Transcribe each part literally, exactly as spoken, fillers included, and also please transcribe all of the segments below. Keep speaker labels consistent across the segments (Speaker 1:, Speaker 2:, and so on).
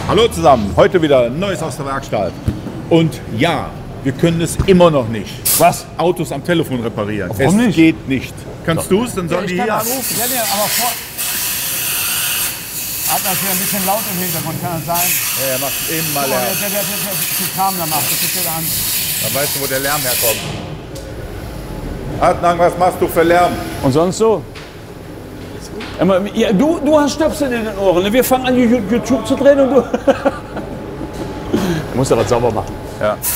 Speaker 1: Hallo zusammen, heute wieder Neues aus der Werkstatt. Und ja, wir können es immer noch nicht.
Speaker 2: Was?
Speaker 1: Autos am Telefon reparieren.
Speaker 2: Warum
Speaker 1: es
Speaker 2: nicht?
Speaker 1: geht nicht. Kannst du es? Dann sollen
Speaker 2: Ja,
Speaker 1: die
Speaker 2: ich
Speaker 1: hier
Speaker 2: kann
Speaker 1: anrufen.
Speaker 2: Ja, nee, aber vor... Hat natürlich ein bisschen laut im Hintergrund, kann das sein?
Speaker 1: Ja, er macht eben mal
Speaker 2: Oh, der,
Speaker 1: Lärm.
Speaker 2: der, der, der, der den Kram da macht, das ist der an.
Speaker 1: Dann weißt du, wo der Lärm herkommt. Adnan, was machst du für Lärm?
Speaker 2: Und sonst so? Ja, du, du hast Stöpsel in den Ohren. Wir fangen an, YouTube zu drehen und du... Du musst ja was sauber machen.
Speaker 1: Ja. So.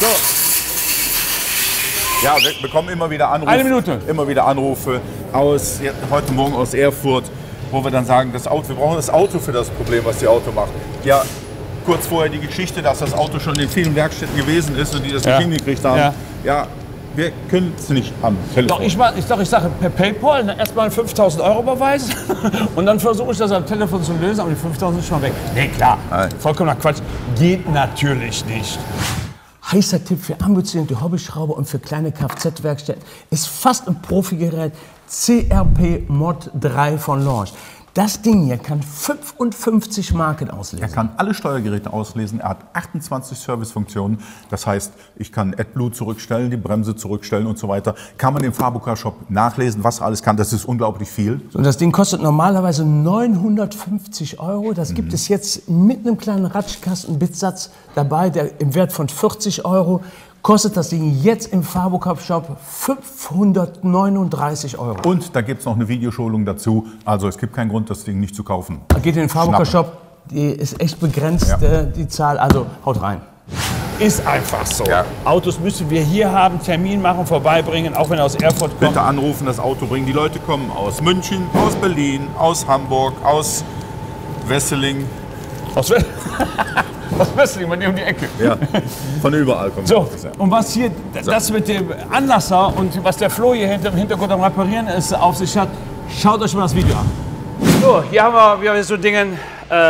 Speaker 1: Ja, wir bekommen immer wieder Anrufe.
Speaker 2: Eine Minute.
Speaker 1: Immer wieder Anrufe aus, heute Morgen aus Erfurt, wo wir dann sagen, das Auto, wir brauchen das Auto für das Problem, was die Auto macht. Ja, kurz vorher die Geschichte, dass das Auto schon in vielen Werkstätten gewesen ist und die das
Speaker 2: Ja.
Speaker 1: nicht hingekriegt haben.
Speaker 2: Ja.
Speaker 1: Ja, wir können es nicht am Telefon.
Speaker 2: Doch, ich, mach, ich, doch, ich sage per PayPal erstmal fünftausend Euro überweisen und dann versuche ich das am Telefon zu lösen, aber die fünftausend ist schon weg. Nee, klar,
Speaker 1: Nein.
Speaker 2: vollkommener Quatsch. Geht natürlich nicht. Heißer Tipp für ambitionierte Hobbyschrauber und für kleine Kfz-Werkstätten ist fast ein Profigerät C R P Mod drei von Launch. Das Ding hier kann fünfundfünfzig Marken auslesen.
Speaker 1: Er kann alle Steuergeräte auslesen, er hat achtundzwanzig Servicefunktionen. Das heißt, ich kann AdBlue zurückstellen, die Bremse zurückstellen und so weiter. Kann man im Fabuka Shop nachlesen, was er alles kann. Das ist unglaublich viel.
Speaker 2: Und das Ding kostet normalerweise neunhundertfünfzig Euro. Das gibt es jetzt mit einem kleinen Ratschkasten-Bitsatz dabei, der im Wert von vierzig Euro. Kostet das Ding jetzt im Fabuka Shop fünfhundertneununddreißig Euro.
Speaker 1: Und da gibt es noch eine Videoschulung dazu. Also es gibt keinen Grund, das Ding nicht zu kaufen.
Speaker 2: Geht in den Fabuka Shop, die ist echt begrenzt,
Speaker 1: Ja.
Speaker 2: äh, die Zahl. Also haut rein. Ist einfach so.
Speaker 1: Ja.
Speaker 2: Autos müssen wir hier haben, Termin machen, vorbeibringen, auch wenn er aus Erfurt kommt.
Speaker 1: Bitte anrufen, das Auto bringen. Die Leute kommen aus München, aus Berlin, aus Hamburg, aus Wesseling.
Speaker 2: Aus, We aus Wesseling, bei dir um die Ecke.
Speaker 1: Ja, von überall kommen
Speaker 2: So,
Speaker 1: Autos, ja.
Speaker 2: und was hier, das mit dem Anlasser und was der Flo hier hinter, im Hintergrund am Reparieren ist, auf sich hat, schaut euch mal das Video an. So, hier haben wir, wir haben so Dinge äh,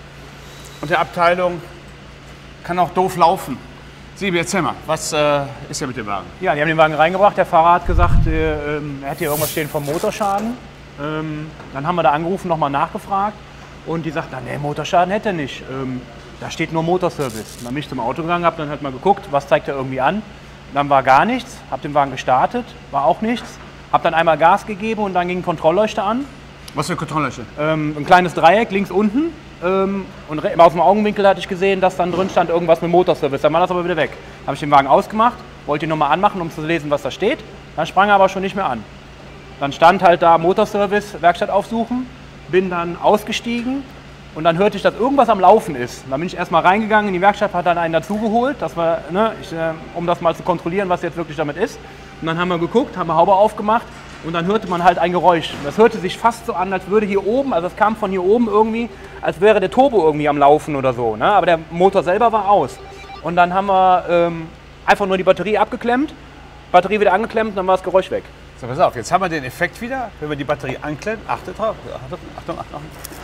Speaker 2: und der Abteilung kann auch doof laufen. Sibi, erzähl mal, was äh, ist hier mit dem Wagen?
Speaker 3: Ja, die haben den Wagen reingebracht. Der Fahrer hat gesagt, äh, ähm, er hat hier irgendwas stehen vom Motorschaden. Ähm, dann haben wir da angerufen, nochmal nachgefragt. Und die sagt, nee, Motorschaden hätte er nicht. Ähm, da steht nur Motorservice. Und dann bin ich zum Auto gegangen, habe dann halt mal geguckt, was zeigt er irgendwie an. Dann war gar nichts, habe den Wagen gestartet, war auch nichts. Habe dann einmal Gas gegeben und dann ging ein Kontrollleuchter an.
Speaker 2: Was für Kontrollleuchte?
Speaker 3: Ähm, ein kleines Dreieck links unten. Ähm, und aus dem Augenwinkel hatte ich gesehen, dass dann drin stand irgendwas mit Motorservice. Dann war das aber wieder weg. Habe ich den Wagen ausgemacht, wollte ihn nochmal anmachen, um zu lesen, was da steht. Dann sprang er aber schon nicht mehr an. Dann stand halt da Motorservice, Werkstatt aufsuchen. Bin dann ausgestiegen und dann hörte ich, dass irgendwas am Laufen ist. Dann bin ich erstmal reingegangen in die Werkstatt, hat dann einen dazugeholt, dass wir, ne, ich, äh, um das mal zu kontrollieren, was jetzt wirklich damit ist. Und dann haben wir geguckt, haben wir Haube aufgemacht und dann hörte man halt ein Geräusch. Das hörte sich fast so an, als würde hier oben, also es kam von hier oben irgendwie, als wäre der Turbo irgendwie am Laufen oder so. Ne? Aber der Motor selber war aus. Und dann haben wir ähm, einfach nur die Batterie abgeklemmt, Batterie wieder angeklemmt und dann war das Geräusch weg.
Speaker 2: So, pass auf, jetzt haben wir den Effekt wieder, wenn wir die Batterie anklemmen. Achtet drauf, Achtung, Achtung, Achtung.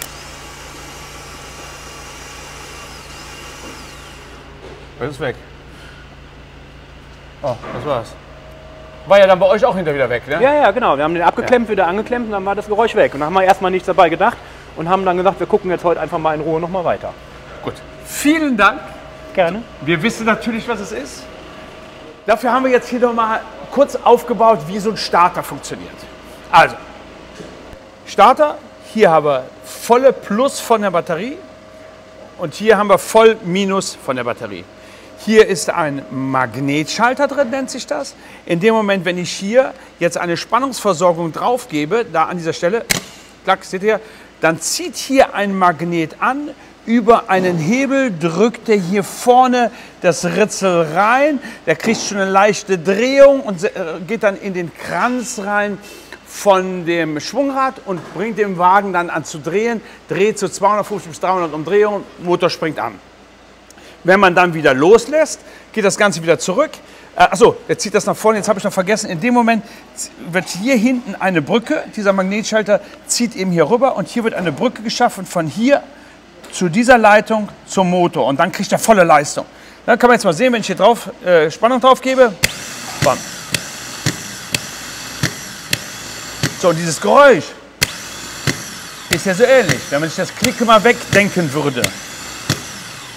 Speaker 2: Das ist weg. Oh, das war's. War ja dann bei euch auch hinterher wieder weg, ne?
Speaker 3: Ja, ja, genau. Wir haben den abgeklemmt, wieder angeklemmt und dann war das Geräusch weg. Und dann haben wir erstmal nichts dabei gedacht und haben dann gesagt, wir gucken jetzt heute einfach mal in Ruhe nochmal weiter.
Speaker 2: Gut. Vielen Dank.
Speaker 3: Gerne.
Speaker 2: Wir wissen natürlich, was es ist. Dafür haben wir jetzt hier noch mal kurz aufgebaut, wie so ein Starter funktioniert. Also, Starter, hier haben wir volle Plus von der Batterie und hier haben wir voll Minus von der Batterie. Hier ist ein Magnetschalter drin, nennt sich das. In dem Moment, wenn ich hier jetzt eine Spannungsversorgung drauf gebe, da an dieser Stelle, klack, seht ihr, dann zieht hier ein Magnet an. Über einen Hebel drückt er hier vorne das Ritzel rein. Der kriegt schon eine leichte Drehung und geht dann in den Kranz rein von dem Schwungrad und bringt den Wagen dann an zu drehen. Dreht zu zweihundertfünfzig bis dreihundert Umdrehungen, Motor springt an. Wenn man dann wieder loslässt, geht das Ganze wieder zurück. Äh, achso, jetzt zieht das nach vorne, jetzt habe ich noch vergessen. In dem Moment wird hier hinten eine Brücke, dieser Magnetschalter zieht eben hier rüber und hier wird eine Brücke geschaffen von hier zu dieser Leitung zum Motor und dann kriegt er volle Leistung. Dann kann man jetzt mal sehen, wenn ich hier drauf äh, Spannung drauf gebe. Bam. So, und dieses Geräusch ist ja so ähnlich, wenn man sich das Klicken mal wegdenken würde.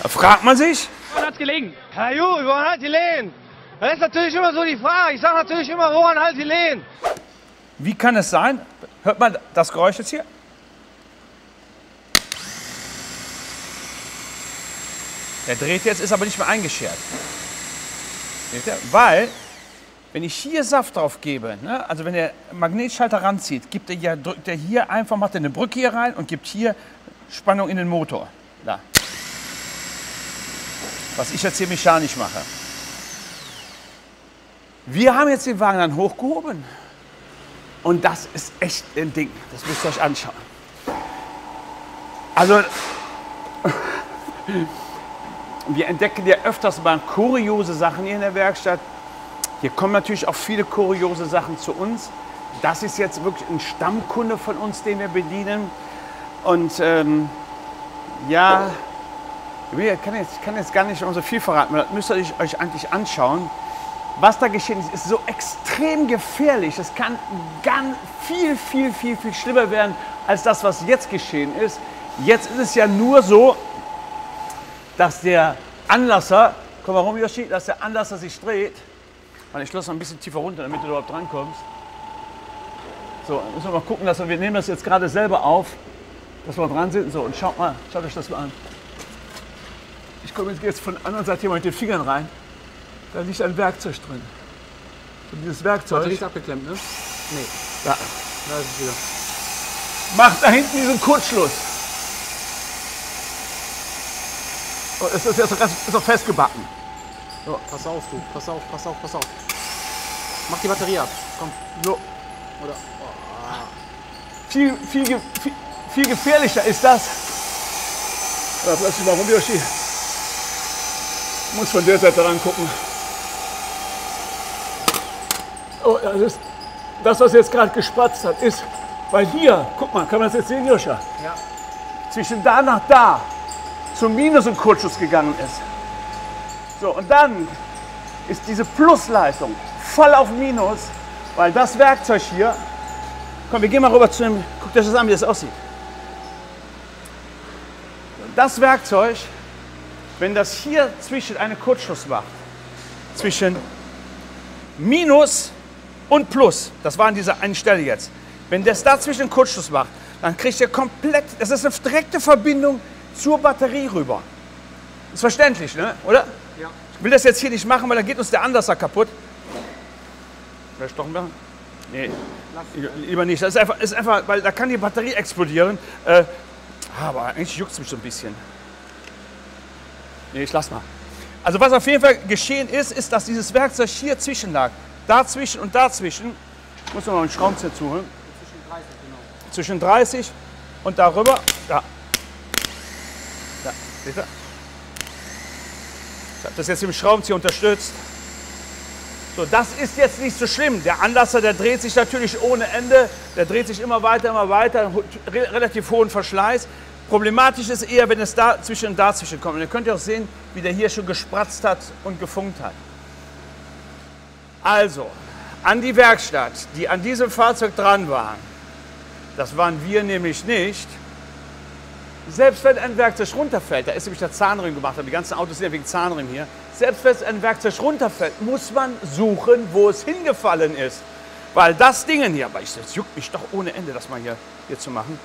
Speaker 2: Da fragt man sich,
Speaker 3: Woran hat's gelegen?
Speaker 4: Ja gut, woran halt die Lehen? Das ist natürlich immer so die Frage. Ich sage natürlich immer, woran halt die Lehen?
Speaker 2: wie kann es sein? Hört man das Geräusch jetzt hier? Der dreht jetzt, ist aber nicht mehr eingeschert. Seht ihr? Weil, wenn ich hier Saft drauf gebe, ne, also wenn der Magnetschalter ranzieht, gibt er ja, drückt er hier einfach, macht er eine Brücke hier rein und gibt hier Spannung in den Motor. Da. Was ich jetzt hier mechanisch mache. Wir haben jetzt den Wagen dann hochgehoben. Und das ist echt ein Ding. Das müsst ihr euch anschauen. Also, wir entdecken ja öfters mal kuriose Sachen hier in der Werkstatt. Hier kommen natürlich auch viele kuriose Sachen zu uns. Das ist jetzt wirklich ein Stammkunde von uns, den wir bedienen. Und ähm, ja, ich kann, jetzt, ich kann jetzt gar nicht so viel verraten, das müsst ihr euch eigentlich anschauen. Was da geschehen ist, ist so extrem gefährlich. Es kann ganz viel, viel, viel, viel schlimmer werden als das, was jetzt geschehen ist. Jetzt ist es ja nur so, dass der Anlasser, komm mal rum, Yoshi, dass der Anlasser sich dreht. Ich schloss noch ein bisschen tiefer runter, damit du überhaupt drankommst. So, müssen wir mal gucken, dass wir, wir nehmen das jetzt gerade selber auf, dass wir dran sind. So, und schaut mal, schaut euch das mal an. Ich komme jetzt von der anderen Seite hier mal mit den Fingern rein. Da liegt ein Werkzeug drin. Und dieses Werkzeug.
Speaker 3: Also nicht abgeklemmt, ne? Nee.
Speaker 2: Da.
Speaker 3: Da ist es wieder.
Speaker 2: Macht da hinten diesen Kurzschluss. Oh, es ist jetzt noch, ganz- ist noch festgebacken.
Speaker 3: So, pass auf, du. Pass auf, pass auf, pass auf. Mach die Batterie ab. Komm.
Speaker 2: So.
Speaker 3: Oder.
Speaker 2: Viel, viel, ge- viel, viel gefährlicher ist das. Ja, lass dich mal rum, Yoshi. Muss von der Seite rangucken. Oh, das ist das, was jetzt gerade gespratzt hat, ist, weil hier, guck mal, kann man das jetzt sehen, Joscha?
Speaker 3: Ja.
Speaker 2: Zwischen da nach da zum Minus ein Kurzschluss gegangen ist. So, und dann ist diese Plusleistung voll auf Minus, weil das Werkzeug hier, komm, wir gehen mal rüber zu dem, guckt euch das an, wie das aussieht. Das Werkzeug, wenn das hier zwischen einen Kurzschluss macht, zwischen Minus und Plus, das war an dieser einen Stelle jetzt, wenn das dazwischen einen Kurzschluss macht, dann kriegt ihr komplett, das ist eine direkte Verbindung zur Batterie rüber. Ist verständlich, ne? Oder?
Speaker 3: Ja.
Speaker 2: Ich will das jetzt hier nicht machen, weil dann geht uns der Anlasser kaputt. Vielleicht doch mehr? Nee, lieber nicht. Das ist einfach, ist einfach, weil da kann die Batterie explodieren. Äh, aber eigentlich juckt es mich so ein bisschen. Nee, ich lass mal. Also was auf jeden Fall geschehen ist, ist, dass dieses Werkzeug hier zwischen lag. Dazwischen und dazwischen. Ich muss noch mal einen Schraubenzieher zuholen.
Speaker 3: Zwischen dreißig, genau.
Speaker 2: Zwischen dreißig und darüber. Da. Da, seht ihr? Ich habe das jetzt mit dem Schraubenzieher unterstützt. So, das ist jetzt nicht so schlimm. Der Anlasser, der dreht sich natürlich ohne Ende. Der dreht sich immer weiter, immer weiter. Re relativ hohen Verschleiß. Problematisch ist eher, wenn es da zwischen und dazwischen kommt. Und ihr könnt ja auch sehen, wie der hier schon gespratzt hat und gefunkt hat. Also, an die Werkstatt, die an diesem Fahrzeug dran waren, das waren wir nämlich nicht. Selbst wenn ein Werkzeug runterfällt, da ist nämlich der Zahnriemen gemacht, die ganzen Autos sind ja wegen Zahnriemen hier. Selbst wenn ein Werkzeug runterfällt, muss man suchen, wo es hingefallen ist. Weil das Ding hier, aber es juckt mich doch ohne Ende, das mal hier, hier zu machen.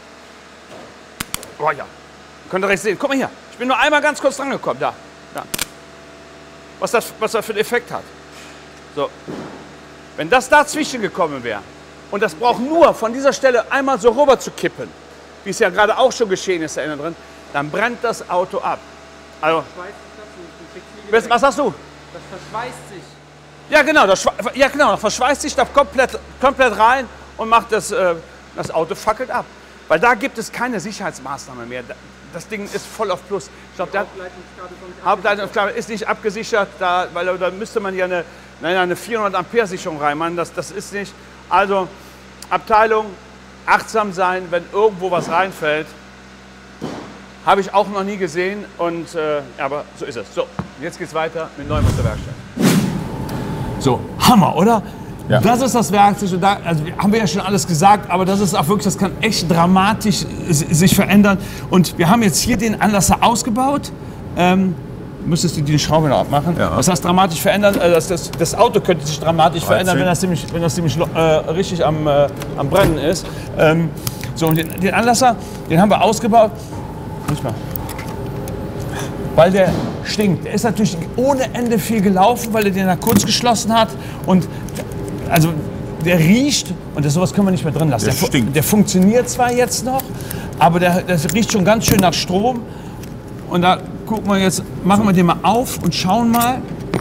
Speaker 2: Oh ja, könnt ihr recht sehen. Guck mal hier, ich bin nur einmal ganz kurz dran gekommen, da, da. Was das, was das für einen Effekt hat. So, wenn das dazwischen gekommen wäre und das braucht nur von dieser Stelle einmal so rüber zu kippen, wie es ja gerade auch schon geschehen ist da innen drin, dann brennt das Auto ab. Also, was, was sagst du?
Speaker 3: Das verschweißt sich.
Speaker 2: Ja genau, das, ja, genau, das verschweißt sich da komplett, komplett rein und macht das, äh, das Auto fackelt ab. Weil da gibt es keine Sicherheitsmaßnahme mehr. Das Ding ist voll auf Plus. Ich glaube, der Hauptleitungskabel ist nicht abgesichert, da, weil da müsste man ja eine, naja, eine vierhundert Ampere Sicherung reinmachen. Das, das ist nicht. Also Abteilung, achtsam sein, wenn irgendwo was reinfällt. Habe ich auch noch nie gesehen. Und, äh, aber so ist es. So, jetzt geht's weiter mit Neuem aus der Werkstatt. So, Hammer, oder? Ja. Das ist das Werkzeug, und da, also haben wir ja schon alles gesagt, aber das ist auch wirklich, das kann echt dramatisch sich verändern. Und wir haben jetzt hier den Anlasser ausgebaut ähm, müsstest du die Schraube noch abmachen.
Speaker 1: Ja.
Speaker 2: Was das dramatisch verändert, äh, das, das, das Auto könnte sich dramatisch
Speaker 1: dreizehn.
Speaker 2: verändern, wenn das ziemlich, wenn das ziemlich äh, richtig am, äh, am Brennen ist. Ähm, so, und den, den Anlasser, den haben wir ausgebaut. Nicht mal. Weil der stinkt. Der ist natürlich ohne Ende viel gelaufen, weil er den da kurz geschlossen hat. Und also der riecht, und das, sowas können wir nicht mehr drin lassen.
Speaker 1: Der
Speaker 2: Der,
Speaker 1: stinkt.
Speaker 2: der funktioniert zwar jetzt noch, aber der, das riecht schon ganz schön nach Strom. Und da gucken wir jetzt, machen wir den mal auf und schauen mal.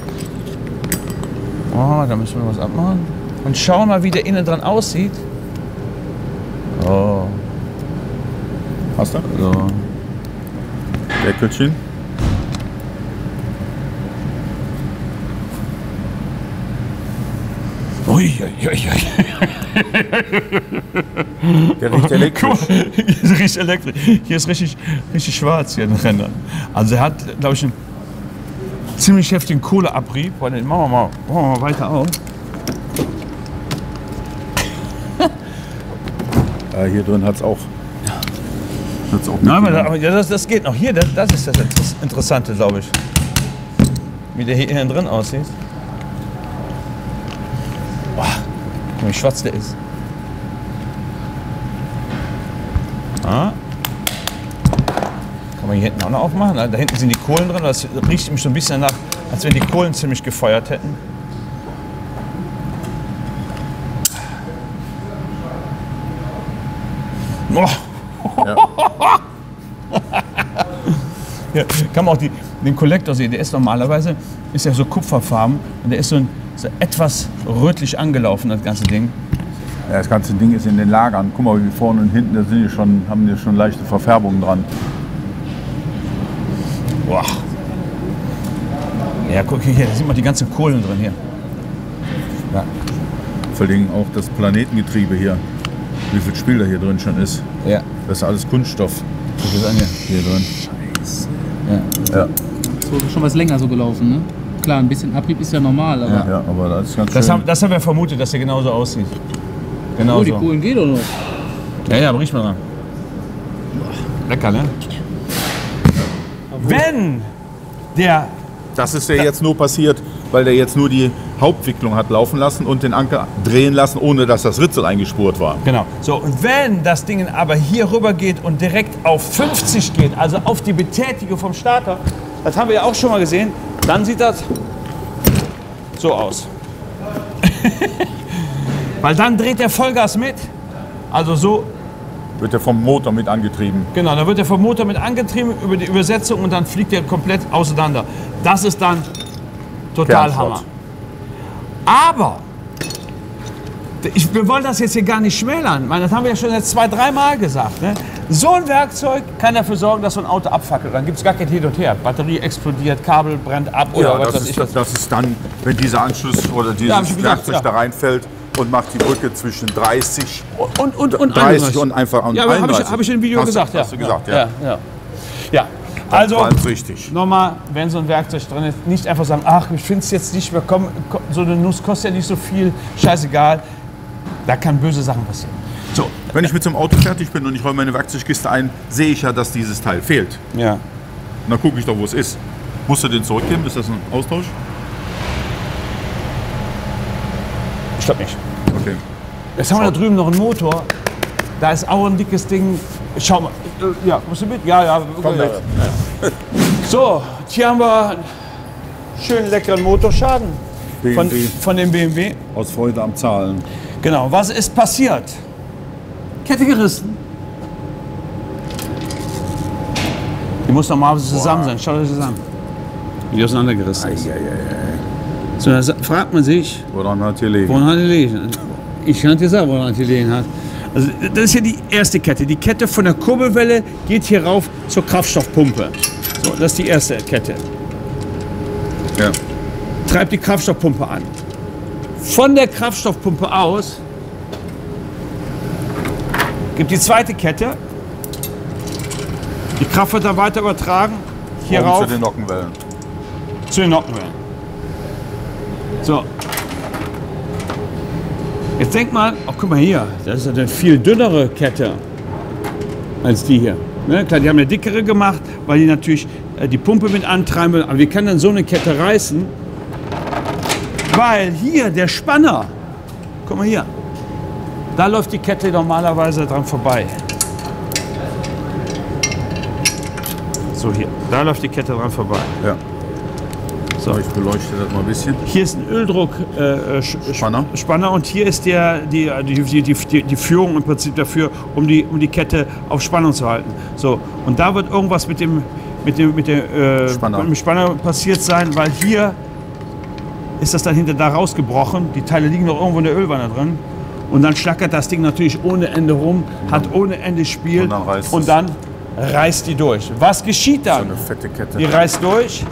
Speaker 2: Oh, da müssen wir was abmachen. Und schauen mal, wie der innen dran aussieht. Oh.
Speaker 1: Hast du?
Speaker 2: So.
Speaker 1: Deckelchen.
Speaker 2: Ui, ui, ui, ui.
Speaker 1: Der riecht elektrisch.
Speaker 2: Guck mal, hier riecht elektrisch. Hier ist richtig, richtig schwarz hier in den Rändern. Also er hat, glaube ich, einen ziemlich heftigen Kohleabrieb. Machen wir mal, machen wir mal weiter auf.
Speaker 1: Ja, hier drin hat es auch. Hat's auch
Speaker 2: Nein, aber, aber ja, das, das geht noch. Hier, das, das ist das Interessante, glaube ich. Wie der hier innen drin aussieht. Boah, guck mal, wie schwarz der ist. Ah. Kann man hier hinten auch noch aufmachen? Da hinten sind die Kohlen drin. Das riecht nämlich so ein bisschen nach, als wenn die Kohlen ziemlich gefeuert hätten. Oh.
Speaker 1: Ja.
Speaker 2: Hier kann man auch die, den Kollektor sehen. Der ist normalerweise ist ja so kupferfarben und der ist so, ein, so etwas rötlich angelaufen, das ganze Ding.
Speaker 1: Ja, das ganze Ding ist in den Lagern. Guck mal, wie vorne und hinten, da sind die schon, haben die schon leichte Verfärbungen dran.
Speaker 2: Boah. Ja, guck hier, da sieht man die ganzen Kohlen drin hier. Ja.
Speaker 1: Vor allem auch das Planetengetriebe hier. Wie viel Spiel da hier drin schon ist.
Speaker 2: Ja.
Speaker 1: Das ist alles Kunststoff
Speaker 2: Guck das an hier.
Speaker 1: hier drin.
Speaker 2: Ja.
Speaker 1: Ja,
Speaker 5: So schon was länger so gelaufen, ne? Klar, ein bisschen Abrieb ist ja normal, aber
Speaker 1: ja, aber das ist ganz
Speaker 2: Das,
Speaker 1: schön.
Speaker 2: haben, das haben wir vermutet, dass der genauso aussieht. Genau
Speaker 5: oh, die
Speaker 2: so.
Speaker 5: Kohlen geht doch noch.
Speaker 2: Ja, ja, aber riech mal dran. Lecker, ne? Wenn der
Speaker 1: Das ist ja jetzt nur passiert, weil der jetzt nur die Hauptwicklung hat laufen lassen und den Anker drehen lassen, ohne dass das Ritzel eingespurt war.
Speaker 2: Genau. So, und wenn das Ding aber hier rüber geht und direkt auf fünfzig geht, also auf die Betätigung vom Starter, das haben wir ja auch schon mal gesehen, dann sieht das so aus. Weil dann dreht der Vollgas mit. Also so,
Speaker 1: Wird er vom Motor mit angetrieben.
Speaker 2: genau, dann wird der vom Motor mit angetrieben über die Übersetzung und dann fliegt er komplett auseinander. Das ist dann total
Speaker 1: Kernschrott.
Speaker 2: Hammer. Aber ich, wir wollen das jetzt hier gar nicht schmälern. Weil das haben wir ja schon jetzt zwei, dreimal gesagt. Ne? So ein Werkzeug kann dafür sorgen, dass so ein Auto abfackelt. Dann gibt es gar kein Hin und Her. Batterie explodiert, Kabel brennt ab oder
Speaker 1: Ja,
Speaker 2: was
Speaker 1: das
Speaker 2: weiß
Speaker 1: ist,
Speaker 2: ich. Was.
Speaker 1: das ist dann, wenn dieser Anschluss oder
Speaker 2: hab
Speaker 1: dieses
Speaker 2: ich gesagt,
Speaker 1: Werkzeug
Speaker 2: ja.
Speaker 1: da reinfällt und macht die Brücke zwischen dreißig,
Speaker 2: Und, und, und
Speaker 1: dreißig und einfach und
Speaker 2: Ja, aber habe ich,
Speaker 1: einunddreißig.
Speaker 2: hab ich im Video
Speaker 1: Hast du-
Speaker 2: gesagt.
Speaker 1: Hast
Speaker 2: ja.
Speaker 1: du gesagt, ja.
Speaker 2: Ja, ja. ja. Also,
Speaker 1: Ganz richtig.
Speaker 2: nochmal, wenn so ein Werkzeug drin ist, nicht einfach sagen, ach, ich finde es jetzt nicht mehr, komm, komm, so eine Nuss kostet ja nicht so viel, scheißegal. Da kann böse Sachen passieren. So,
Speaker 1: Wenn ich mit so einem Auto fertig bin und ich räume meine Werkzeugkiste ein, sehe ich ja, dass dieses Teil fehlt.
Speaker 2: ja.
Speaker 1: Und dann gucke ich doch, wo es ist. Musst du den zurückgeben? Ist das ein Austausch?
Speaker 2: Ich glaube nicht.
Speaker 1: Okay.
Speaker 2: Jetzt haben wir da drüben noch einen Motor. Da ist auch ein dickes Ding. Schau mal. Äh, Ja, musst du mit? Ja, ja.
Speaker 1: Komm
Speaker 2: ja,
Speaker 1: mit.
Speaker 2: ja. So, hier haben wir einen schönen leckeren Motorschaden
Speaker 1: B
Speaker 2: von,
Speaker 1: M W.
Speaker 2: von dem B M W.
Speaker 1: Aus Freude am Zahlen.
Speaker 2: Genau, was ist passiert? Kette gerissen. Die muss normalerweise zusammen sein. Schau dir das an. Wie die auseinandergerissen ist. So, da sa- fragt man sich,
Speaker 1: Woran hat hier liegen?
Speaker 2: woran hat die liegen? Ich kann dir sagen, woran die liegen hat. Also, das ist hier die erste Kette. Die Kette von der Kurbelwelle geht hier rauf zur Kraftstoffpumpe. So, das ist die erste Kette.
Speaker 1: Ja.
Speaker 2: Treibt die Kraftstoffpumpe an. Von der Kraftstoffpumpe aus gibt die zweite Kette. Die Kraft wird dann weiter übertragen. Hier
Speaker 1: Oben
Speaker 2: rauf
Speaker 1: zu den Nockenwellen.
Speaker 2: zu den Nockenwellen. So. Jetzt denk mal, oh, guck mal hier, das ist eine viel dünnere Kette als die hier. Ne? Klar, die haben eine dickere gemacht, weil die natürlich äh, die Pumpe mit antreiben. Aber wie kann dann so eine Kette reißen? Weil hier der Spanner, guck mal hier, da läuft die Kette normalerweise dran vorbei. So hier, da läuft die Kette dran vorbei.
Speaker 1: Ja.
Speaker 2: So.
Speaker 1: Ich beleuchte das mal ein bisschen.
Speaker 2: Hier ist ein Öldruck äh,
Speaker 1: Spanner.
Speaker 2: Spanner und hier ist der, die, die, die, die, die Führung im Prinzip dafür, um die, um die Kette auf Spannung zu halten. So, und da wird irgendwas mit dem, mit dem, mit dem, äh,
Speaker 1: Spanner.
Speaker 2: mit dem Spanner passiert sein, weil hier ist das dann hinter da rausgebrochen. Die Teile liegen noch irgendwo in der Ölwanne drin. Und dann schlackert das Ding natürlich ohne Ende rum, hat ohne Ende Spiel
Speaker 1: Und dann reißt
Speaker 2: und
Speaker 1: es.
Speaker 2: dann reißt die durch. Was geschieht
Speaker 1: So
Speaker 2: dann?
Speaker 1: eine fette Kette.
Speaker 2: Die reißt durch.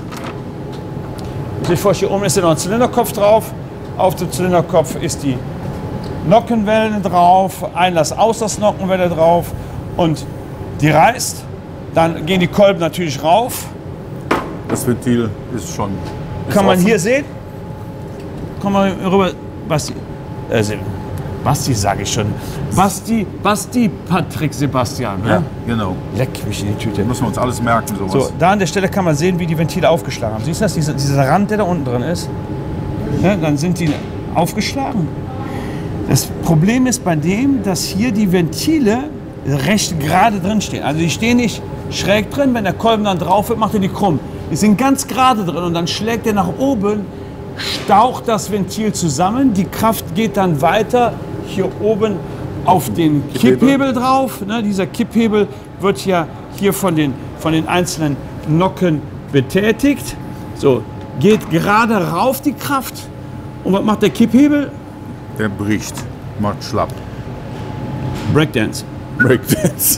Speaker 2: Sich vor, hier oben ist ja noch ein Zylinderkopf drauf. Auf dem Zylinderkopf ist die Nockenwelle drauf, Einlass-Auslass-Nockenwelle drauf und die reißt. Dann gehen die Kolben natürlich rauf.
Speaker 1: Das Ventil ist schon. Ist
Speaker 2: Kann man
Speaker 1: offen.
Speaker 2: hier sehen. Komm mal rüber, Basti. Äh, Basti sage ich schon. Basti, Basti, Patrick, Sebastian. Ne?
Speaker 1: Ja, genau.
Speaker 2: Leck mich in die Tüte.
Speaker 1: Müssen wir uns alles merken, sowas.
Speaker 2: So, da an der Stelle kann man sehen, wie die Ventile aufgeschlagen haben. Siehst du das? Dieser, dieser Rand, der da unten drin ist. Ja, dann sind die aufgeschlagen. Das Problem ist bei dem, dass hier die Ventile recht gerade drin stehen. Also die stehen nicht schräg drin. Wenn der Kolben dann drauf wird, macht er die krumm. Die sind ganz gerade drin und dann schlägt er nach oben, staucht das Ventil zusammen. Die Kraft geht dann weiter hier oben auf den
Speaker 1: Kipphebel.
Speaker 2: Kipphebel drauf. Ne, dieser Kipphebel wird ja hier von den, von den einzelnen Nocken betätigt. So, geht gerade rauf die Kraft. Und was macht der Kipphebel?
Speaker 1: Der bricht, macht schlapp.
Speaker 2: Breakdance.
Speaker 1: Breakdance.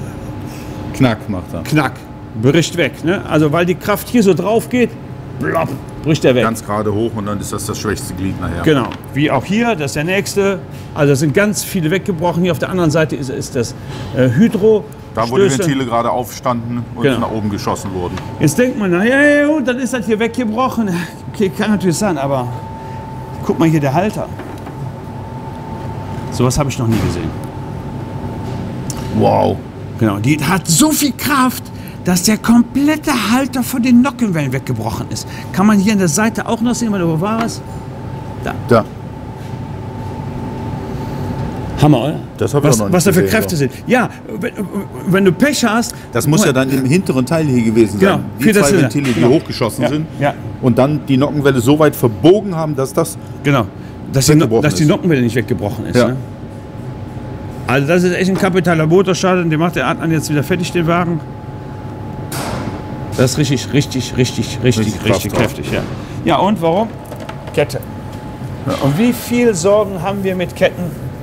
Speaker 1: Knack macht er.
Speaker 2: Knack. Bricht weg. Ne? Also weil die Kraft hier so drauf geht, blopp, bricht er weg.
Speaker 1: Ganz gerade hoch und dann ist das das schwächste Glied nachher.
Speaker 2: Genau, wie auch hier, das ist der nächste. Also es sind ganz viele weggebrochen. Hier auf der anderen Seite ist, ist das äh, Hydro.
Speaker 1: Da, wo die
Speaker 2: Stöße.
Speaker 1: Ventile gerade aufstanden und
Speaker 2: Genau.
Speaker 1: nach oben geschossen wurden.
Speaker 2: Jetzt denkt man, na ja, ja, ja, dann ist das hier weggebrochen. Okay, kann natürlich sein, aber guck mal hier, der Halter. Sowas habe ich noch nie gesehen.
Speaker 1: Wow.
Speaker 2: Genau, die hat so viel Kraft, dass der komplette Halter von den Nockenwellen weggebrochen ist. Kann man hier an der Seite auch noch sehen, wo war es?
Speaker 1: Da.
Speaker 2: Hammer, oder?
Speaker 1: Das hab ich
Speaker 2: was,
Speaker 1: auch noch nicht
Speaker 2: was da für
Speaker 1: gesehen,
Speaker 2: Kräfte sind. Ja, wenn, wenn du Pech hast.
Speaker 1: Das muss ja dann im hinteren Teil hier gewesen
Speaker 2: Genau,
Speaker 1: sein. Die
Speaker 2: vierter
Speaker 1: zwei
Speaker 2: Zylinder.
Speaker 1: Ventile, die
Speaker 2: Genau.
Speaker 1: hochgeschossen
Speaker 2: Ja,
Speaker 1: sind.
Speaker 2: ja.
Speaker 1: Und dann die Nockenwelle so weit verbogen haben, dass das.
Speaker 2: Genau, dass die,
Speaker 1: Weggebrochen
Speaker 2: dass die
Speaker 1: ist.
Speaker 2: Nockenwelle nicht weggebrochen ist.
Speaker 1: Ja.
Speaker 2: Ne? Also das ist echt ein kapitaler Motorschaden. Den macht der Adnan jetzt wieder fertig, den Wagen. Das ist richtig, richtig, richtig, richtig,
Speaker 1: Richtig
Speaker 2: richtig,
Speaker 1: Kraft drauf.
Speaker 2: kräftig. Ja. Ja, und warum? Kette. Und wie viel Sorgen haben wir mit Ketten?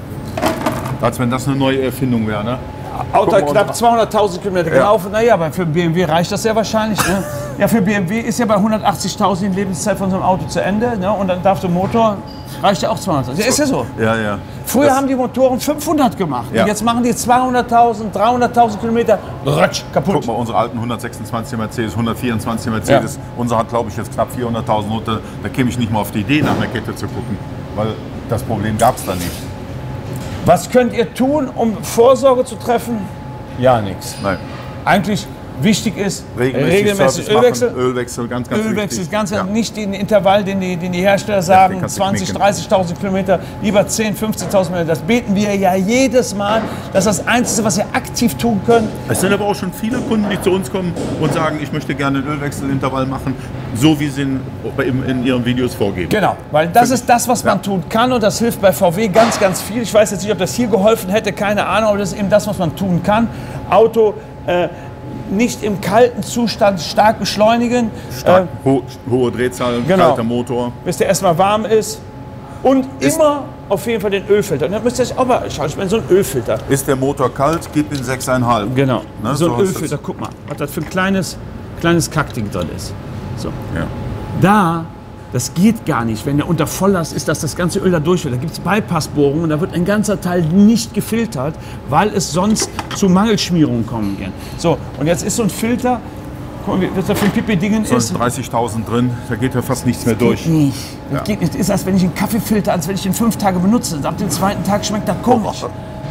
Speaker 1: Als wenn das eine neue Erfindung wäre, ne?
Speaker 2: Auto
Speaker 1: Guck mal,
Speaker 2: hat knapp
Speaker 1: unser-
Speaker 2: zweihunderttausend Kilometer
Speaker 1: Ja.
Speaker 2: gelaufen. Naja, aber für B M W reicht das ja wahrscheinlich. Ne? Ja, für B M W ist ja bei hundertachtzigtausend die Lebenszeit von so einem Auto zu Ende. Ne? Und dann darf der Motor, reicht ja auch zweihunderttausend. Ja, ist ja so.
Speaker 1: Ja, ja.
Speaker 2: Früher
Speaker 1: Das-
Speaker 2: haben die Motoren fünfhundert gemacht.
Speaker 1: Ja.
Speaker 2: Und jetzt machen die zweihunderttausend, dreihunderttausend Kilometer. Rutsch, kaputt.
Speaker 1: Guck mal, unsere alten hundertsechsundzwanziger Mercedes, hundertvierundzwanziger Mercedes. Unser hat, glaube ich, jetzt knapp vierhunderttausend runter. Da käme ich nicht mal auf die Idee, nach einer Kette zu gucken. Weil das Problem gab es da nicht.
Speaker 2: Was könnt ihr tun, um Vorsorge zu treffen? Ja, nichts.
Speaker 1: Nein.
Speaker 2: Eigentlich wichtig ist
Speaker 1: Regelmäßig,
Speaker 2: regelmäßig
Speaker 1: Service
Speaker 2: Ölwechsel.
Speaker 1: Machen, Ölwechsel, ganz, ganz
Speaker 2: Ölwechsel
Speaker 1: wichtig.
Speaker 2: ist ganz,
Speaker 1: Ja.
Speaker 2: nicht den Intervall, den die, den die Hersteller sagen,
Speaker 1: kannst du
Speaker 2: zwanzig,
Speaker 1: knicken.
Speaker 2: dreißigtausend Kilometer, lieber zehn, fünfzehntausend Kilometer. Das beten wir ja jedes Mal. Das ist das Einzige, was wir aktiv tun können.
Speaker 1: Es sind aber auch schon viele Kunden, die zu uns kommen und sagen, ich möchte gerne einen Ölwechselintervall machen, so wie sie ihn in, in ihren Videos vorgeben.
Speaker 2: Genau, weil das ist das, was man
Speaker 1: Ja.
Speaker 2: tun kann und das hilft bei V W ganz, ganz viel. Ich weiß jetzt nicht, ob das hier geholfen hätte, keine Ahnung, aber das ist eben das, was man tun kann. Auto äh, nicht im kalten Zustand stark beschleunigen,
Speaker 1: Stark,
Speaker 2: äh,
Speaker 1: ho hohe Drehzahl,
Speaker 2: genau.
Speaker 1: kalter Motor.
Speaker 2: bis der erstmal warm ist und
Speaker 1: Ist-
Speaker 2: immer auf jeden Fall den Ölfilter. Und dann müsst ihr euch auch mal schauen, ich meine, so ein Ölfilter.
Speaker 1: Ist der Motor kalt, gib ihn sechs Komma fünf.
Speaker 2: Genau,
Speaker 1: Ne,
Speaker 2: so ein
Speaker 1: so ist
Speaker 2: Ölfilter, guck mal, was das für ein kleines, kleines Kackding drin ist. So.
Speaker 1: Ja.
Speaker 2: Da, das geht gar nicht, wenn der unter Volllast ist, dass das ganze Öl da durch wird. Da gibt es Bypassbohrungen und da wird ein ganzer Teil nicht gefiltert, weil es sonst zu Mangelschmierungen kommen kann. So, und jetzt ist so ein Filter, guck mal, was da für ein Pipi-Dingen
Speaker 1: So
Speaker 2: ist.
Speaker 1: dreißigtausend drin, da geht ja fast nichts mehr durch.
Speaker 2: Geht nicht. Das
Speaker 1: Ja.
Speaker 2: geht nicht. Das ist, als wenn ich einen Kaffee filter, als wenn ich den fünf Tage benutze. Ab dem zweiten Tag schmeckt das komisch.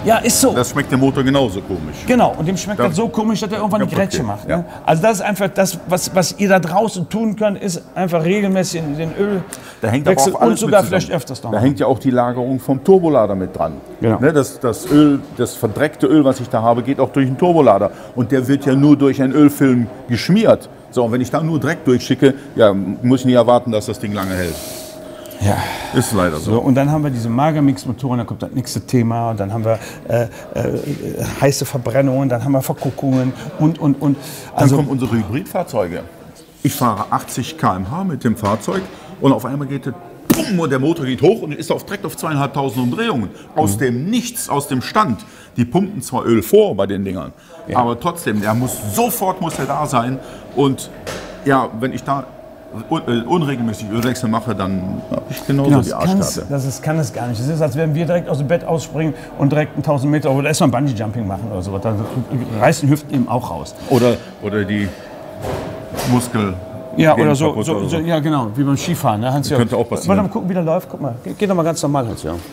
Speaker 2: Ja, ist so.
Speaker 1: Das schmeckt dem Motor genauso komisch.
Speaker 2: Genau, und dem schmeckt
Speaker 1: Ja.
Speaker 2: das so komisch, dass er irgendwann eine
Speaker 1: Ja,
Speaker 2: Grätsche
Speaker 1: okay.
Speaker 2: macht.
Speaker 1: Ja.
Speaker 2: Ne? Also das ist einfach das, was, was ihr da draußen tun könnt, ist einfach regelmäßig den
Speaker 1: Da hängt
Speaker 2: Ölwechsel
Speaker 1: aber auch
Speaker 2: und
Speaker 1: alles
Speaker 2: sogar
Speaker 1: mit
Speaker 2: vielleicht
Speaker 1: zusammen.
Speaker 2: öfters noch.
Speaker 1: Da hängt ja auch die Lagerung vom Turbolader mit dran.
Speaker 2: Genau.
Speaker 1: Ne, das, das Öl, das verdreckte Öl, was ich da habe, geht auch durch den Turbolader. Und der wird ja nur durch einen Ölfilm geschmiert. So, und wenn ich da nur Dreck durchschicke, ja, muss ich nie erwarten, dass das Ding lange hält.
Speaker 2: Ja.
Speaker 1: Ist leider so.
Speaker 2: So, und dann haben wir diese Magermix-Motoren, dann kommt das nächste Thema, und dann haben wir äh, äh, heiße Verbrennungen, dann haben wir Verguckungen und, und, und.
Speaker 1: Dann
Speaker 2: Also,
Speaker 1: kommen unsere Hybridfahrzeuge. Ich fahre achtzig Kilometer pro Stunde mit dem Fahrzeug und auf einmal geht der, bumm, und der Motor geht hoch und ist auf, direkt auf zweieinhalbtausend Umdrehungen. Aus dem Nichts, aus dem Stand. Die pumpen zwar Öl vor bei den Dingern,
Speaker 2: Ja.
Speaker 1: aber trotzdem, der muss sofort muss er da sein. Und ja, wenn ich da un äh, unregelmäßig Ölwechsel mache, dann habe ich genauso
Speaker 2: genau,
Speaker 1: die
Speaker 2: das, kann's,
Speaker 1: Arschkarte.
Speaker 2: das ist, kann es gar nicht. Es ist, als würden wir direkt aus dem Bett ausspringen und direkt einen tausend Meter oder erstmal Bungee-Jumping machen oder so. Dann reißen Hüften eben auch raus.
Speaker 1: Oder, oder die Muskel.
Speaker 2: Ja,
Speaker 1: gehen
Speaker 2: oder so,
Speaker 1: kaputt
Speaker 2: so,
Speaker 1: oder
Speaker 2: so, ja genau, wie beim Skifahren. Ne? Hans, ja.
Speaker 1: Könnte auch passieren.
Speaker 2: Warte mal gucken, wie der läuft. Guck mal, Ge geht doch mal ganz normal, Hans, ja.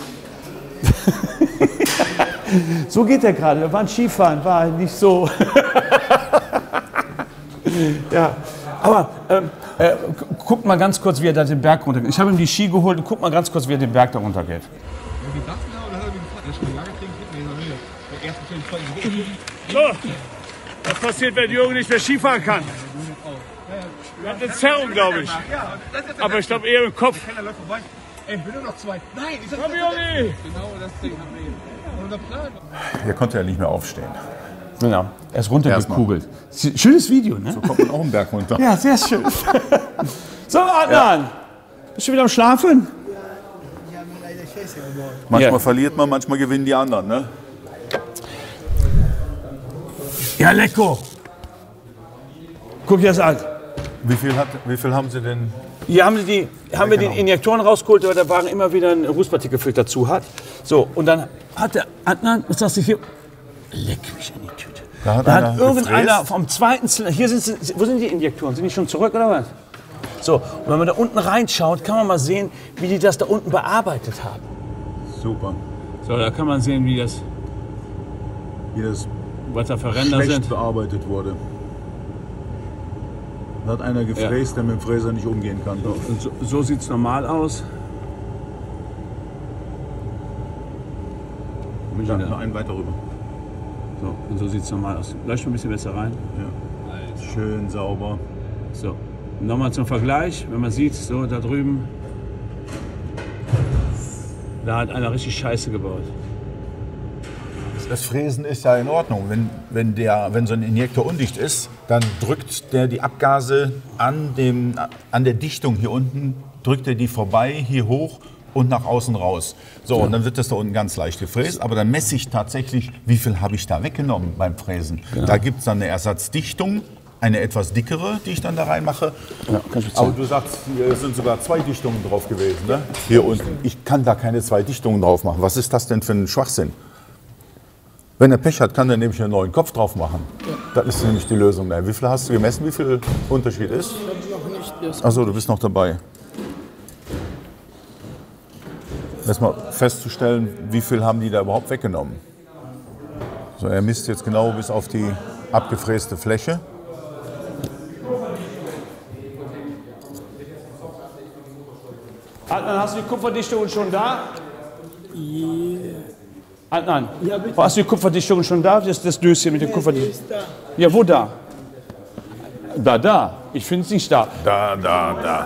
Speaker 2: So geht der gerade. Wir waren Skifahren, war nicht so. Ja, aber ähm, äh, guck mal ganz kurz, wie er da den Berg runtergeht. Ich habe ihm die Ski geholt und guck mal ganz kurz, wie er den Berg da runtergeht.
Speaker 6: So, was passiert, wenn Jürgen nicht mehr Skifahren kann? Er hat eine Zerrung, glaube ich. Aber ich glaube eher im Kopf.
Speaker 4: Ey, ich will nur noch zwei. Nein, ich
Speaker 6: Komm, Junge!
Speaker 1: Der konnte ja nicht mehr aufstehen.
Speaker 2: Genau, er ist runtergekugelt. Schönes Video, ne?
Speaker 1: Kommt man auch einen Berg runter.
Speaker 2: Ja, sehr schön. So, Adnan, bist du wieder am Schlafen?
Speaker 1: Manchmal
Speaker 2: Ja.
Speaker 1: verliert man, manchmal gewinnen die anderen. Ne?
Speaker 2: Ja, lecko. Guck dir das an.
Speaker 1: Wie viel, hat, wie viel haben Sie denn?
Speaker 2: Hier haben, die, haben wir den Injektoren rausgeholt, weil der Wagen immer wieder einen Rußpartikelfilter dazu hat. So, und dann hat der Adnan, was sagst du hier? Leck mich in die Tüte.
Speaker 1: Da hat
Speaker 2: Da
Speaker 1: einer
Speaker 2: hat irgendeiner
Speaker 1: gefräst.
Speaker 2: vom zweiten Zylinder, hier sind sie, wo sind die Injektoren? Sind die schon zurück oder was? So, und wenn man da unten reinschaut, kann man mal sehen, wie die das da unten bearbeitet haben.
Speaker 1: Super.
Speaker 2: So, da kann man sehen, wie das,
Speaker 1: Wie das
Speaker 2: was da für Ränder
Speaker 1: schlecht
Speaker 2: sind.
Speaker 1: bearbeitet wurde. Da hat einer gefräst, der mit dem Fräser nicht umgehen kann.
Speaker 2: Und so, so sieht es normal aus.
Speaker 1: Dann noch einen weiter rüber.
Speaker 2: So, und so sieht es normal aus. Leucht mal ein bisschen besser rein.
Speaker 1: Ja. Schön sauber.
Speaker 2: So, nochmal zum Vergleich, wenn man sieht, so da drüben, da hat einer richtig Scheiße gebaut.
Speaker 1: Das Fräsen ist ja in Ordnung. Wenn, wenn, der, wenn so ein Injektor undicht ist, dann drückt der die Abgase an, dem, an der Dichtung hier unten, drückt er die vorbei, hier hoch und nach außen raus. So, und dann wird das da unten ganz leicht gefräst. Aber dann messe ich tatsächlich, wie viel habe ich da weggenommen beim Fräsen. Da gibt es dann eine Ersatzdichtung, eine etwas dickere, die ich dann da reinmache.
Speaker 2: Ja, kannst du
Speaker 1: Aber
Speaker 2: zeigen.
Speaker 1: du sagst, hier sind sogar zwei Dichtungen drauf gewesen, ne? Hier unten. Ich kann da keine zwei Dichtungen drauf machen. Was ist das denn für ein Schwachsinn? Wenn er Pech hat, kann er nämlich einen neuen Kopf drauf machen. Das ist nämlich die Lösung. Wie viel hast du gemessen? Wie viel Unterschied ist? Achso, du bist noch dabei. Erstmal festzustellen, wie viel haben die da überhaupt weggenommen. So, er misst jetzt genau bis auf die abgefräste Fläche.
Speaker 2: Adnan, hast du die Kupferdichtung schon da? Adnan, hast du die Kupferdichtung schon da? Das, das Döschen mit der Kupferdichtung. Ja, wo da? Da, da. Ich finde es nicht da.
Speaker 1: Da, da, da.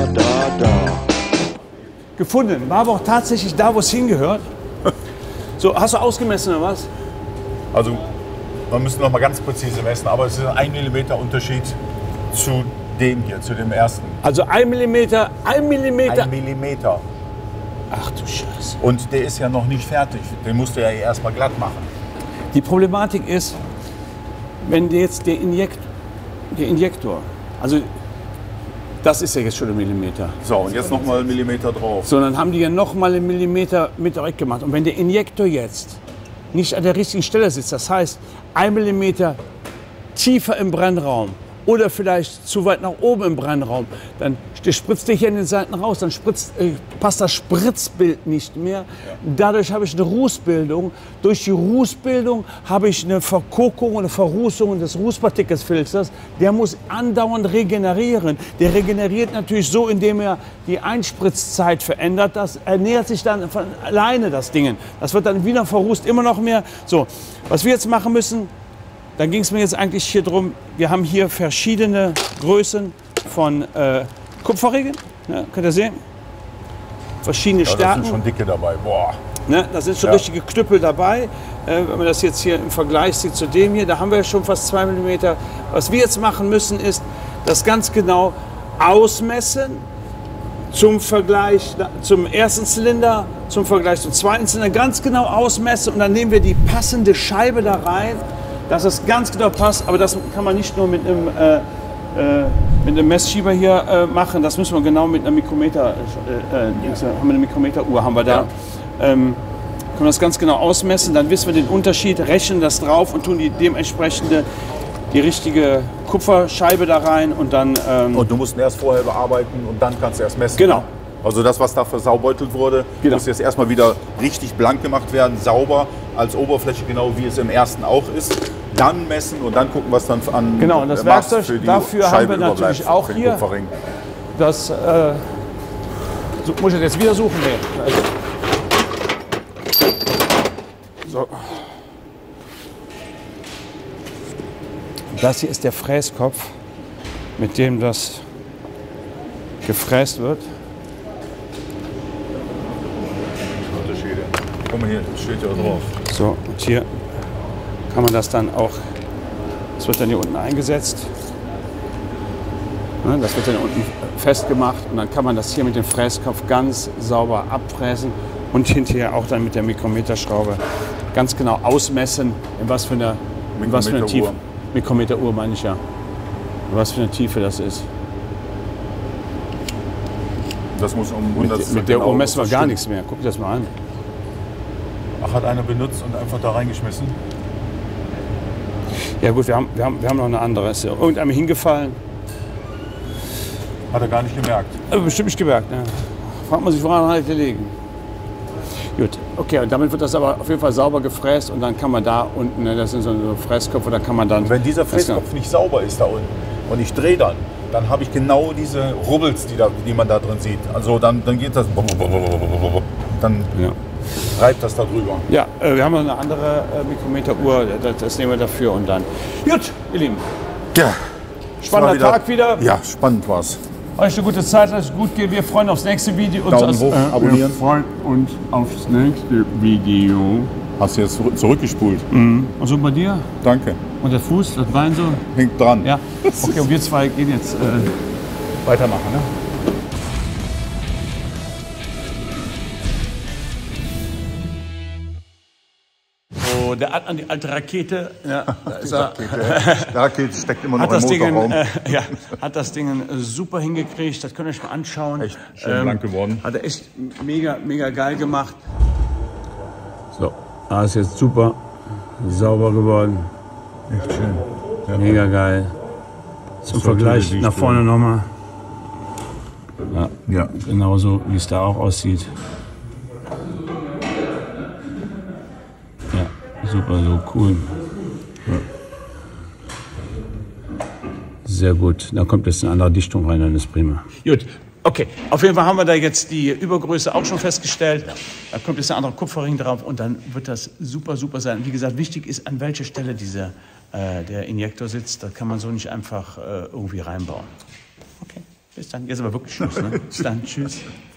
Speaker 2: Gefunden. War aber auch tatsächlich da, wo es hingehört. So, hast du ausgemessen oder was?
Speaker 1: Also, man müsste noch mal ganz präzise messen, aber es ist ein Millimeter Unterschied zu dem hier, zu dem ersten.
Speaker 2: Also ein Millimeter, ein Millimeter.
Speaker 1: Ein Millimeter.
Speaker 2: Ach du Scheiße.
Speaker 1: Und der ist ja noch nicht fertig. Den musst du ja erstmal glatt machen.
Speaker 2: Die Problematik ist, wenn der jetzt der, Injekt, der Injektor, also das ist ja jetzt schon ein Millimeter.
Speaker 1: So, und jetzt noch mal einen Millimeter drauf.
Speaker 2: So, dann haben die ja noch mal einen Millimeter mit direkt gemacht. Und wenn der Injektor jetzt nicht an der richtigen Stelle sitzt, das heißt ein Millimeter tiefer im Brennraum oder vielleicht zu weit nach oben im Brennraum, dann spritzt dich hier in den Seiten raus, dann spritzt, äh, passt das Spritzbild nicht mehr. Dadurch habe ich eine Rußbildung. Durch die Rußbildung habe ich eine Verkorkung und eine Verrußung des Rußpartikelfilters. Der muss andauernd regenerieren. Der regeneriert natürlich so, indem er die Einspritzzeit verändert. Das ernährt sich dann von alleine, das Ding. Das wird dann wieder verrußt, immer noch mehr. So, was wir jetzt machen müssen, dann ging es mir jetzt eigentlich hier drum, wir haben hier verschiedene Größen von äh, Kupferringen, ne, könnt ihr sehen? Verschiedene
Speaker 1: Ja,
Speaker 2: Stärken.
Speaker 1: da sind schon dicke dabei. Boah.
Speaker 2: Ne, da sind schon
Speaker 1: Ja.
Speaker 2: richtige Knüppel dabei. Äh, wenn man das jetzt hier im Vergleich sieht zu dem hier, da haben wir schon fast zwei Millimeter. Was wir jetzt machen müssen, ist das ganz genau ausmessen zum Vergleich zum ersten Zylinder, zum Vergleich zum zweiten Zylinder, ganz genau ausmessen und dann nehmen wir die passende Scheibe da rein, dass es ganz genau passt. Aber das kann man nicht nur mit einem, äh, äh, mit einem Messschieber hier äh, machen, das müssen wir genau mit einer Mikrometer, äh, äh, haben wir eine Mikrometeruhr haben wir da.
Speaker 1: Ja.
Speaker 2: Ähm, können wir das ganz genau ausmessen, dann wissen wir den Unterschied, rechnen das drauf und tun die dementsprechende, die richtige Kupferscheibe da rein und dann... Ähm,
Speaker 1: Und du musst ihn erst vorher bearbeiten und dann kannst du erst messen.
Speaker 2: Genau.
Speaker 1: Also das, was da versaubeutelt wurde,
Speaker 2: Genau.
Speaker 1: muss jetzt erstmal wieder richtig blank gemacht werden, sauber als Oberfläche, genau wie es im ersten auch ist. Dann messen und dann gucken, was dann an
Speaker 2: Genau, und das
Speaker 1: Maß
Speaker 2: Werkzeug
Speaker 1: für die
Speaker 2: dafür haben
Speaker 1: Scheibe
Speaker 2: wir natürlich
Speaker 1: überbleibt,
Speaker 2: auch
Speaker 1: für den
Speaker 2: hier.
Speaker 1: Kupferring.
Speaker 2: Das äh, so, muss ich jetzt wieder suchen. Nee. Also, so. Das hier ist der Fräskopf, mit dem das gefräst wird.
Speaker 1: Unterschiede. Guck mal hier, steht ja drauf.
Speaker 2: So, und hier kann man das dann auch, das wird dann hier unten eingesetzt. Ne, das wird dann unten festgemacht und dann kann man das hier mit dem Fräskopf ganz sauber abfräsen und hinterher auch dann mit der Mikrometerschraube ganz genau ausmessen, in was für einer, in was für einer Tiefe. Mikrometeruhr meine ich ja. In was für eine Tiefe das ist.
Speaker 1: Das muss um hundert
Speaker 2: Mit, mit der Uhr messen wir gar nichts mehr. Guck dir das mal an.
Speaker 1: Ach, hat einer benutzt und einfach da reingeschmissen?
Speaker 2: Ja gut, wir haben, wir haben, wir haben noch eine andere. Ist ja irgendeinem hingefallen.
Speaker 1: Hat er gar nicht gemerkt.
Speaker 2: Aber bestimmt nicht gemerkt. Ne? Fragt man sich, woran hat er gelegen? Gut, okay, und damit wird das aber auf jeden Fall sauber gefräst und dann kann man da unten, ne, das sind so Fräsköpfe, da kann man dann...
Speaker 1: Wenn dieser Fräskopf nicht sauber ist da unten und ich drehe dann, dann habe ich genau diese Rubbels, die, da, die man da drin sieht. Also dann, dann geht das... Dann
Speaker 2: Ja.
Speaker 1: reibt das da drüber.
Speaker 2: Ja, äh, wir haben noch eine andere äh, Mikrometeruhr, das, das nehmen wir dafür und dann... Gut, ihr Lieben,
Speaker 1: Ja.
Speaker 2: spannender
Speaker 1: wieder,
Speaker 2: Tag wieder.
Speaker 1: Ja, spannend war's.
Speaker 2: Euch eine gute Zeit, lasst es gut gehen. Wir freuen uns aufs nächste Video. Und
Speaker 1: Daumen
Speaker 2: das,
Speaker 1: hoch,
Speaker 2: äh,
Speaker 1: abonnieren.
Speaker 7: freuen uns aufs nächste Video.
Speaker 1: Hast du jetzt zurück- zurückgespult.
Speaker 2: und so bei dir?
Speaker 1: Danke.
Speaker 2: Und der Fuß, das Bein so?
Speaker 1: Hängt dran.
Speaker 2: Ja. Okay, und wir zwei gehen jetzt äh, weitermachen. Ne? So, der hat an die alte Rakete. Ja, da ist er.
Speaker 1: Die Rakete steckt immer noch
Speaker 2: Hat
Speaker 1: im
Speaker 2: das, Ding,
Speaker 1: Motorraum.
Speaker 2: äh, ja, hat das Ding äh, super hingekriegt. Das könnt ihr euch mal anschauen.
Speaker 1: Echt schön blank geworden.
Speaker 2: Hat er echt mega, mega geil gemacht. So, da ist jetzt super sauber geworden.
Speaker 1: Echt schön. Ja.
Speaker 2: Mega geil. Zum Vergleich nach vorne nochmal. Ja,
Speaker 1: Ja.
Speaker 2: genauso wie es da auch aussieht. Ja, super, so cool. Ja. Sehr gut. Da kommt jetzt eine andere Dichtung rein, dann ist prima. Gut, okay. Auf jeden Fall haben wir da jetzt die Übergröße auch schon festgestellt. Da kommt jetzt ein anderer Kupferring drauf und dann wird das super, super sein. Wie gesagt, wichtig ist, an welcher Stelle dieser, äh, der Injektor sitzt. Da kann man so nicht einfach äh, irgendwie reinbauen. Okay, bis dann. Jetzt aber wirklich Schluss. Ne? Bis dann. Tschüss.